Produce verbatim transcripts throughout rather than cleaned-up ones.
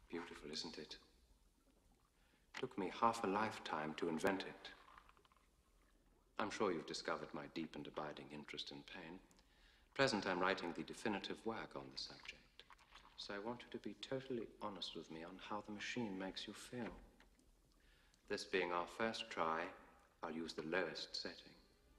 Beautiful, isn't it? Took me half a lifetime to invent it. I'm sure you've discovered my deep and abiding interest in pain. At present, I'm writing the definitive work on the subject. So I want you to be totally honest with me on how the machine makes you feel. This being our first try, I'll use the lowest setting.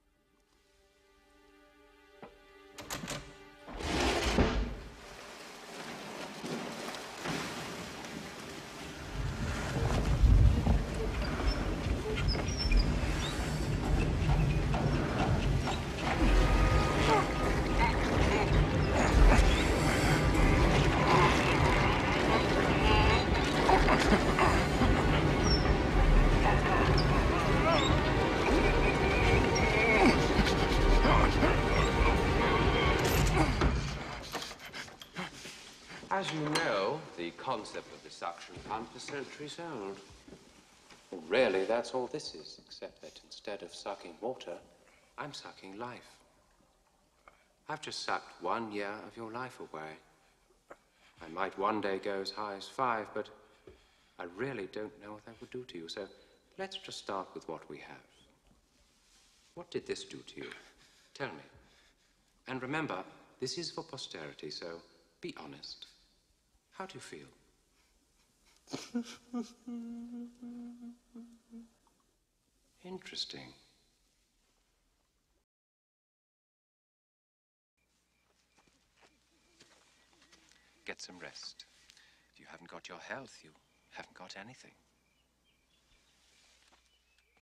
As you know, the concept of the suction pump is centuries old. Well, really, that's all this is, except that instead of sucking water, I'm sucking life. I've just sucked one year of your life away. I might one day go as high as five, but I really don't know what that would do to you. So let's just start with what we have. What did this do to you? Tell me. And remember, this is for posterity, so be honest. How do you feel? Interesting. Get some rest. If you haven't got your health, you haven't got anything.